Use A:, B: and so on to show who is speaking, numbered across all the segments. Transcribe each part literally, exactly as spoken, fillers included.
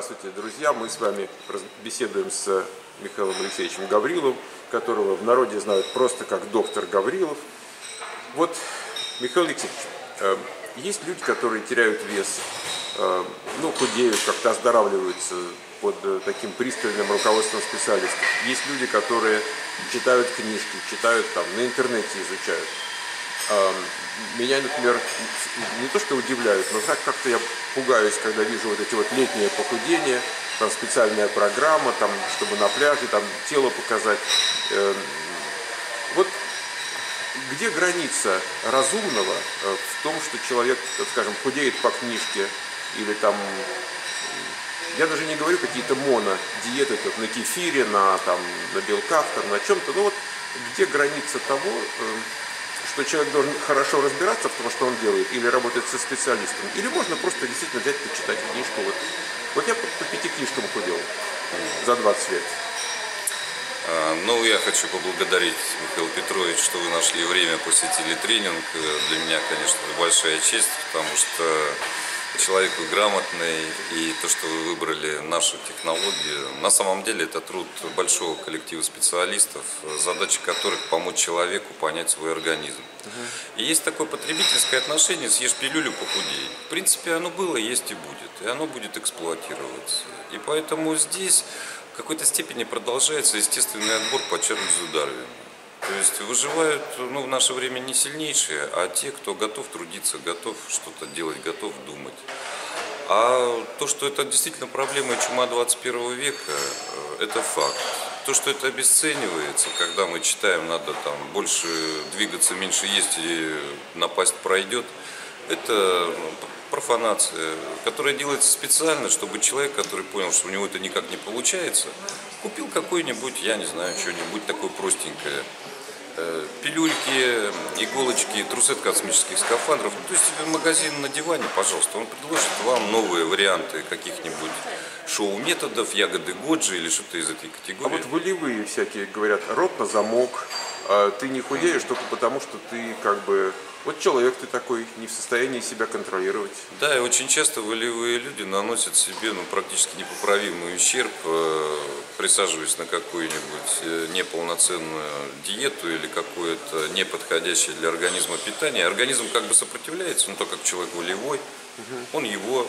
A: Здравствуйте, друзья! Мы с вами беседуем с Михаилом Алексеевичем Гавриловым, которого в народе знают просто как доктор Гаврилов. Вот, Михаил Алексеевич, есть люди, которые теряют вес, ну, худеют, как-то оздоравливаются под таким пристальным руководством специалистов. Есть люди, которые читают книжки, читают там, на интернете изучают. Меня, например, не то что удивляют, но так как-то я пугаюсь, когда вижу вот эти вот летние похудения, там специальная программа, там, чтобы на пляже там тело показать. Вот где граница разумного в том, что человек, скажем, худеет по книжке или там, я даже не говорю какие-то моно-диеты тут, на кефире, на, там, на белках, там, на чем-то, но вот где граница того, что человек должен хорошо разбираться в том, что он делает, или работать со специалистом, или можно просто действительно взять, почитать книжку. Вот, вот я по, по пяти книжкам худел за двадцать лет.
B: А, ну, я хочу поблагодарить, Михаил Петрович, что вы нашли время, посетили тренинг. Для меня, конечно, это большая честь, потому что человек вы грамотный, и то, что вы выбрали нашу технологию, на самом деле это труд большого коллектива специалистов, задача которых помочь человеку понять свой организм. Uh-huh. И есть такое потребительское отношение: съешь пилюлю, похудей. В принципе, оно было, есть и будет, и оно будет эксплуатироваться. И поэтому здесь в какой-то степени продолжается естественный отбор по Чарльзу Дарвину. То есть выживают, ну, в наше время не сильнейшие, а те, кто готов трудиться, готов что-то делать, готов думать. А то, что это действительно проблема и чума двадцать первого века, это факт. То, что это обесценивается, когда мы читаем, надо там больше двигаться, меньше есть, и напасть пройдет, это профанация, которая делается специально, чтобы человек, который понял, что у него это никак не получается, купил какой-нибудь, я не знаю, что-нибудь такое простенькое. Пилюльки, иголочки, трусы от космических скафандров. То есть магазин на диване, пожалуйста, он предложит вам новые варианты каких-нибудь шоу-методов, ягоды Годжи или что-то из этой категории.
A: А вот волевые всякие говорят: рот на замок, ты не худеешь только потому, что ты как бы... Вот человек ты такой, не в состоянии себя контролировать.
B: Да, и очень часто волевые люди наносят себе, ну, практически непоправимый ущерб, э, присаживаясь на какую-нибудь неполноценную диету или какое-то неподходящее для организма питание. Организм как бы сопротивляется, но так как человек волевой, угу. он его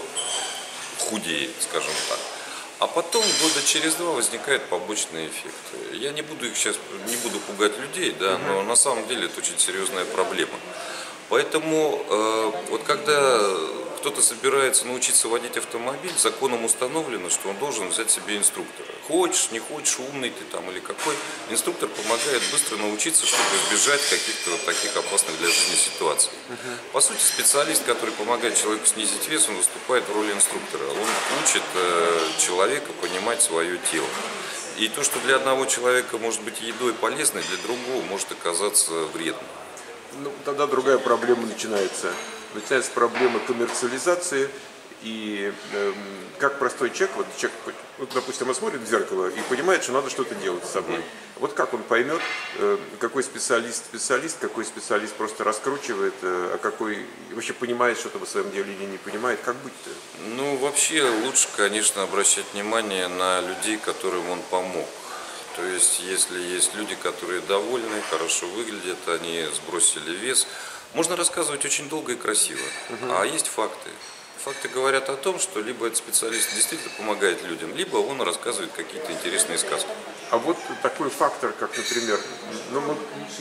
B: худеет, скажем так. А потом года через два возникают побочные эффекты. Я не буду их сейчас, не буду пугать людей, да, угу. но на самом деле это очень серьезная проблема. Поэтому э, вот когда кто-то собирается научиться водить автомобиль, законом установлено, что он должен взять себе инструктора. Хочешь, не хочешь, умный ты там или какой, инструктор помогает быстро научиться, чтобы избежать каких-то вот таких опасных для жизни ситуаций. Uh-huh. По сути, специалист, который помогает человеку снизить вес, он выступает в роли инструктора. Он учит э, человека понимать свое тело. И то, что для одного человека может быть едой полезной, для другого может оказаться вредным.
A: Ну, тогда другая проблема начинается. Начинается проблема коммерциализации. И э, как простой человек, вот человек, вот, допустим, он смотрит в зеркало и понимает, что надо что-то делать с собой. Вот как он поймет, э, какой специалист специалист, какой специалист просто раскручивает, э, а какой вообще понимает что-то в своем деле или не понимает, как быть-то?
B: Ну, вообще лучше, конечно, обращать внимание на людей, которым он помог. То есть, если есть люди, которые довольны, хорошо выглядят, они сбросили вес, можно рассказывать очень долго и красиво. Uh-huh. А есть факты. Факты говорят о том, что либо этот специалист действительно помогает людям, либо он рассказывает какие-то интересные сказки.
A: А вот такой фактор, как, например, ну,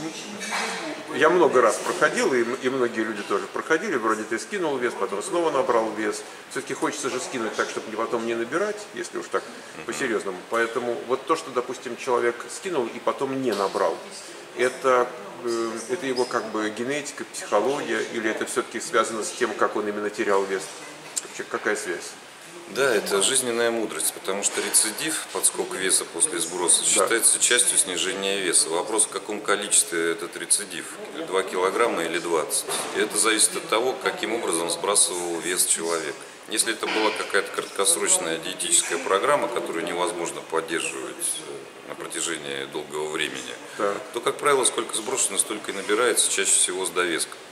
A: я много раз проходил, и, и многие люди тоже проходили, вроде ты скинул вес, потом снова набрал вес. Все-таки хочется же скинуть так, чтобы потом не набирать, если уж так uh-huh. по-серьезному. Поэтому вот то, что, допустим, человек скинул и потом не набрал, это, э, это его как бы генетика, психология, или это все-таки связано с тем, как он именно терял вес? Вообще, какая связь?
B: Да, это жизненная мудрость, потому что рецидив, подскок веса после сброса, считается да. частью снижения веса. Вопрос, в каком количестве этот рецидив, два килограмма или двадцать. И это зависит от того, каким образом сбрасывал вес человек. Если это была какая-то краткосрочная диетическая программа, которую невозможно поддерживать на протяжении долгого времени, да. то, как правило, сколько сброшено, столько и набирается, чаще всего с довеском.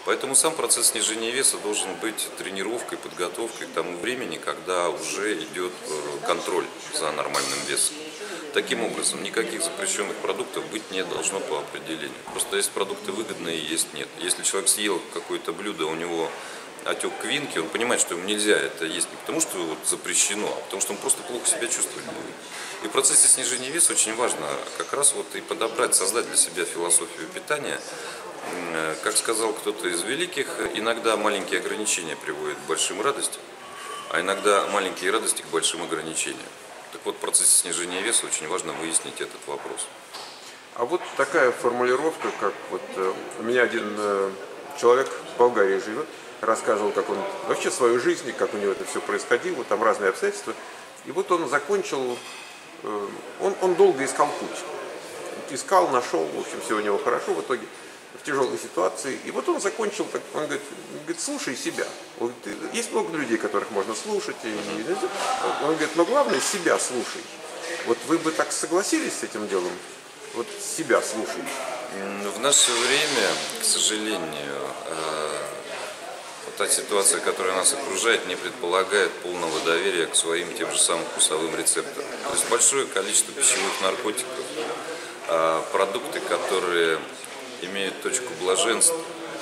B: Поэтому сам процесс снижения веса должен быть тренировкой, подготовкой к тому времени, когда уже идет контроль за нормальным весом. Таким образом, никаких запрещенных продуктов быть не должно по определению. Просто есть продукты выгодные, есть нет. Если человек съел какое-то блюдо, у него отек квинки, он понимает, что ему нельзя это есть не потому, что вот запрещено, а потому что он просто плохо себя чувствует будет. И в процессе снижения веса очень важно как раз вот и подобрать, создать для себя философию питания. Как сказал кто-то из великих, иногда маленькие ограничения приводят к большим радостям, а иногда маленькие радости к большим ограничениям. Так вот, в процессе снижения веса очень важно выяснить этот вопрос.
A: А вот такая формулировка, как вот э, у меня один э, человек в Болгарии живет, рассказывал, как он вообще свою жизнь, как у него это все происходило, там разные обстоятельства. И вот он закончил, э, он, он долго искал путь. Искал, нашел, в общем, все у него хорошо в итоге, в тяжелой ситуации. И вот он закончил, так, он говорит, говорит, слушай себя. Он говорит, есть много людей, которых можно слушать. И, и, он говорит, но главное себя слушай. Вот вы бы так согласились с этим делом? Вот себя слушай.
B: В наше время, к сожалению, вот та ситуация, которая нас окружает, не предполагает полного доверия к своим тем же самым вкусовым рецепторам. То есть большое количество пищевых наркотиков, продукты, которые имеют точку блаженства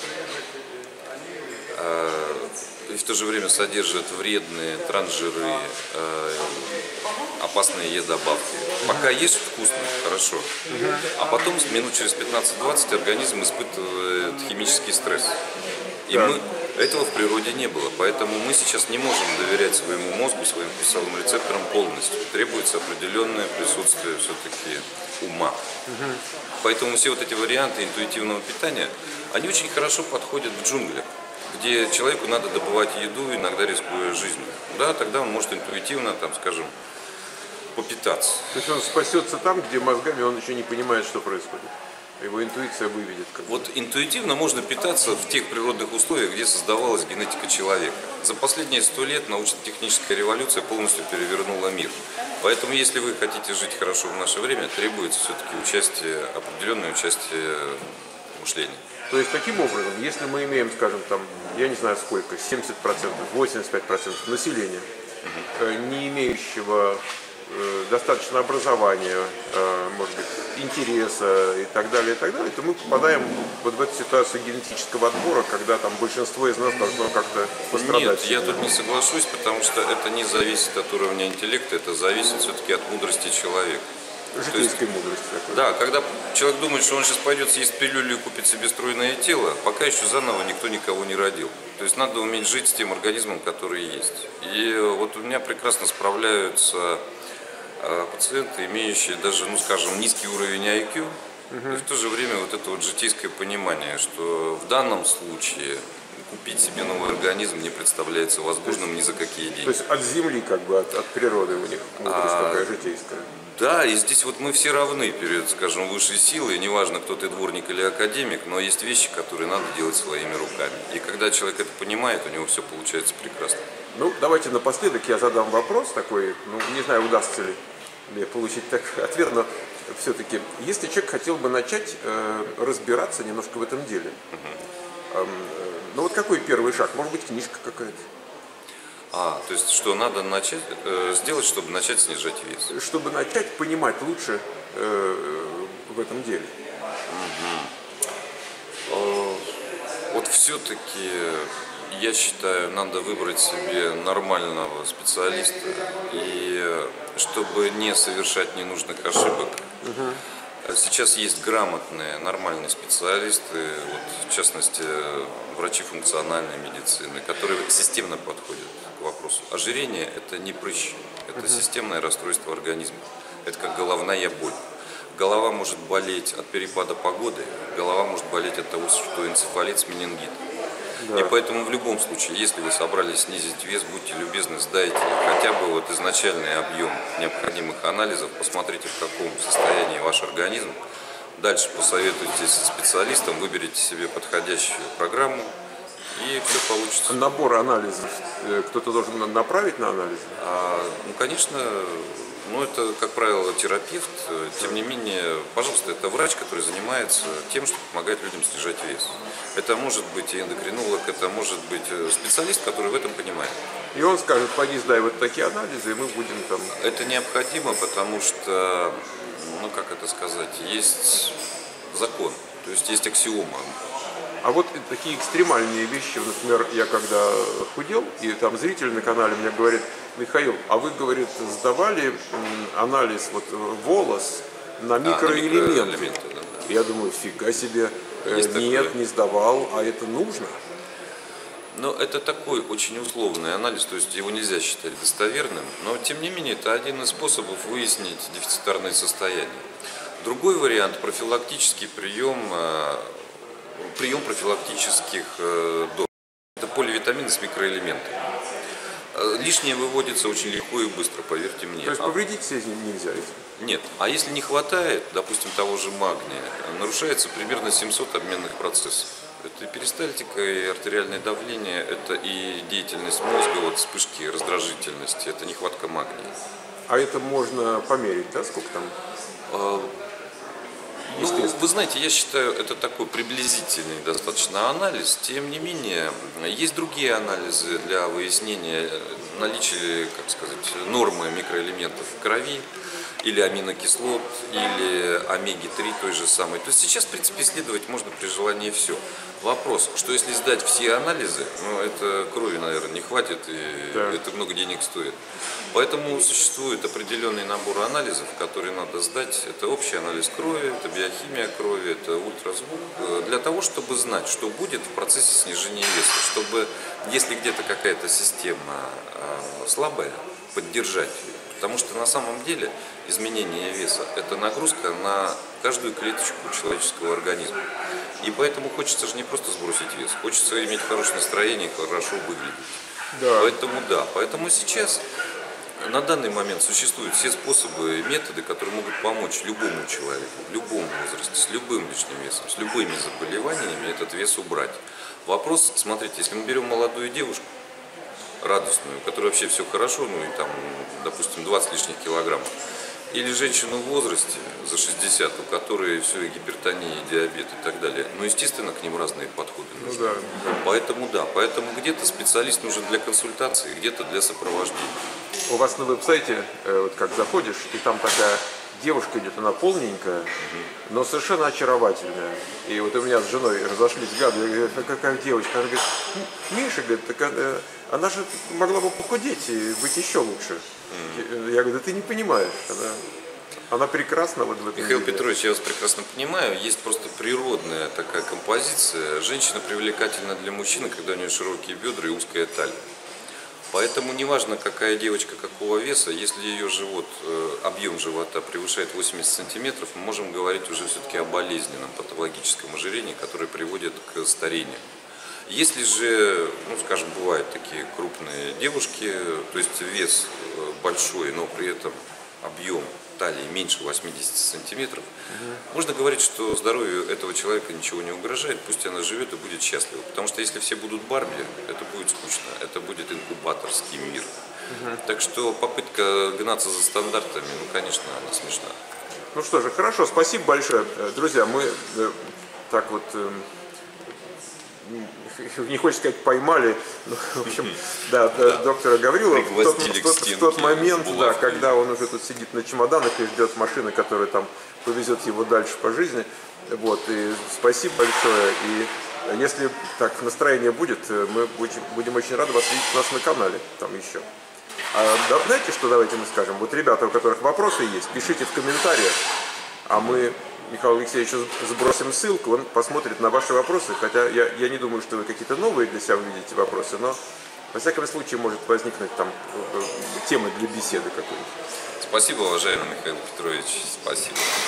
B: и в то же время содержат вредные трансжиры, опасные Е-добавки. Пока есть вкусно, хорошо, а потом минут через пятнадцать-двадцать организм испытывает химический стресс. И
A: да.
B: мы, этого в природе не было, поэтому мы сейчас не можем доверять своему мозгу, своим вкусовым рецепторам полностью. Требуется определенное присутствие все-таки ума. Угу. Поэтому все вот эти варианты интуитивного питания, они очень хорошо подходят в джунглях, где человеку надо добывать еду, иногда рискуя жизнью. Да, тогда он может интуитивно, там, скажем, попитаться.
A: То есть он спасется там, где мозгами он еще не понимает, что происходит. Его интуиция выведет. Как
B: вот интуитивно можно питаться в тех природных условиях, где создавалась генетика человека. За последние сто лет научно-техническая революция полностью перевернула мир. Поэтому, если вы хотите жить хорошо в наше время, требуется все-таки участие, определенное участие мышления.
A: То есть, таким образом, если мы имеем, скажем, там, я не знаю сколько, семьдесят процентов, восемьдесят пять процентов населения, угу. не имеющего достаточно образования, может быть, интереса и так далее, и так далее, то мы попадаем вот в эту ситуацию генетического отбора, когда там большинство из нас должно как-то пострадать.
B: Нет, я тут не соглашусь, потому что это не зависит от уровня интеллекта, это зависит все-таки от мудрости человека.
A: Житейской мудрости такой.
B: Да, когда человек думает, что он сейчас пойдет съесть пилюлю и купит себе стройное тело, пока еще заново никто никого не родил. То есть надо уметь жить с тем организмом, который есть. И вот у меня прекрасно справляются пациенты, имеющие даже, ну скажем, низкий уровень ай кью, угу. и в то же время вот это вот житейское понимание, что в данном случае купить себе новый организм не представляется возможным ни за какие деньги.
A: То есть от земли, как бы, от, от природы у них мудрость а, такая житейская.
B: Да, и здесь вот мы все равны перед, скажем, высшей силой, неважно, кто ты, дворник или академик, но есть вещи, которые надо делать своими руками. И когда человек это понимает, у него все получается прекрасно.
A: Ну, давайте напоследок я задам вопрос такой, ну, не знаю, удастся ли мне получить так ответ, но все-таки, если человек хотел бы начать э, разбираться немножко в этом деле, uh-huh. э, ну вот какой первый шаг? Может быть, книжка какая-то?
B: А, то есть, что надо начать, э, сделать, чтобы начать снижать вес?
A: Чтобы начать понимать лучше э, в этом деле.
B: Угу. Э, вот все-таки, я считаю, надо выбрать себе нормального специалиста, и чтобы не совершать ненужных ошибок. Угу. Сейчас есть грамотные, нормальные специалисты, вот, в частности, врачи функциональной медицины, которые системно подходят к вопросу. Ожирение – это не прыщ, это uh-huh. системное расстройство организма. Это как головная боль. Голова может болеть от перепада погоды, голова может болеть от того, что энцефалит с менингитом. Да. И поэтому в любом случае, если вы собрались снизить вес, будьте любезны, сдайте хотя бы вот изначальный объем необходимых анализов, посмотрите, в каком состоянии ваш организм. Дальше посоветуйтесь с специалистом, выберите себе подходящую программу, и все получится.
A: Набор анализов кто-то должен направить на анализ?
B: А, ну, конечно, Ну, это, как правило, терапевт. Тем не менее, пожалуйста, это врач, который занимается тем, что помогает людям снижать вес. Это может быть и эндокринолог, это может быть специалист, который в этом понимает.
A: И он скажет: пойди сдай вот такие анализы, и мы будем там...
B: Это необходимо, потому что, ну, как это сказать, есть закон, то есть есть аксиома.
A: А вот такие экстремальные вещи, например, я когда худел, и там зритель на канале мне говорит: Михаил, а вы, говорит, сдавали анализ вот волос на микроэлементы?
B: А, на микроэлементы, да.
A: Я думаю, фига себе,
B: Есть
A: нет,
B: такое.
A: не сдавал, а это нужно?
B: Но это такой очень условный анализ, то есть его нельзя считать достоверным, но тем не менее это один из способов выяснить дефицитарное состояние. Другой вариант – профилактический прием, прием профилактических доз. Это поливитамины с микроэлементами. Лишнее выводится очень легко и быстро, поверьте мне.
A: То есть повредить себе нельзя этим?
B: Нет. А если не хватает, допустим, того же магния, нарушается примерно семьсот обменных процессов. Это и перистальтика, и артериальное давление, это и деятельность мозга, вот вспышки раздражительности, это нехватка магния.
A: А это можно померить, да, сколько там?
B: Ну, вы знаете, я считаю, это такой приблизительный достаточно анализ. Тем не менее, есть другие анализы для выяснения наличия, как сказать, нормы микроэлементов в крови, или аминокислот, или омеги три той же самой. То есть сейчас, в принципе, исследовать можно при желании все. Вопрос, что если сдать все анализы, ну, это крови, наверное, не хватит, и да. это много денег стоит. Поэтому существует определенный набор анализов, которые надо сдать. Это общий анализ крови, это биохимия крови, это ультразвук, для того, чтобы знать, что будет в процессе снижения веса, чтобы, если где-то какая-то система слабая, поддержать ее. Потому что на самом деле изменение веса – это нагрузка на каждую клеточку человеческого организма. И поэтому хочется же не просто сбросить вес, хочется иметь хорошее настроение, хорошо выглядеть. Да. Поэтому да, поэтому сейчас на данный момент существуют все способы и методы, которые могут помочь любому человеку, в любом возрасте, с любым лишним весом, с любыми заболеваниями этот вес убрать. Вопрос, смотрите, если мы берем молодую девушку, радостную, у которой вообще все хорошо, ну и там, допустим, двадцать лишних килограммов, или женщину в возрасте за шестьдесят, у которой все и гипертония, и диабет и так далее, ну, естественно, к ним разные подходы нужны. Ну, да, да. Поэтому да, поэтому где-то специалист нужен для консультации, где-то для сопровождения.
A: У вас на веб-сайте, вот как заходишь, и там такая девушка идет, она полненькая, но совершенно очаровательная. И вот у меня с женой разошлись взгляды, я говорю: какая девочка? Она говорит: Миша, говорит, так она же могла бы похудеть и быть еще лучше. Mm-hmm. Я говорю: да ты не понимаешь, она, она прекрасна вот в этом.
B: Михаил
A: мире.
B: Петрович, я вас прекрасно понимаю, есть просто природная такая композиция. Женщина привлекательна для мужчины, когда у нее широкие бедра и узкая талия. Поэтому неважно, какая девочка какого веса, если ее живот, объем живота превышает восемьдесят сантиметров, мы можем говорить уже все-таки о болезненном патологическом ожирении, которое приводит к старению. Если же, ну, скажем, бывают такие крупные девушки, то есть вес большой, но при этом объем талии меньше восьмидесяти сантиметров, угу. можно говорить, что здоровью этого человека ничего не угрожает, пусть она живет и будет счастлива. Потому что если все будут Барби, это будет скучно, это будет инкубаторский мир. Угу. Так что попытка гнаться за стандартами, ну, конечно, она смешна.
A: Ну что же, хорошо, спасибо большое. Друзья, мы э, так вот... Э, не хочется сказать поймали, но, в общем, да, да. доктора Гаврилова в тот, в тот, в тот момент, да, когда он уже тут сидит на чемоданах и ждет машины, которая там повезет его дальше по жизни. Вот, и спасибо большое. И если так настроение будет, мы будем, будем очень рады вас видеть у нас на канале, там еще. А, да, знаете, что давайте мы скажем? Вот ребята, у которых вопросы есть, пишите в комментариях, а мы Михаилу Алексеевичу сбросим ссылку, он посмотрит на ваши вопросы, хотя я, я не думаю, что вы какие-то новые для себя увидите вопросы, но во всяком случае может возникнуть там тема для беседы какой-нибудь.
B: Спасибо, уважаемый Михаил Петрович, спасибо.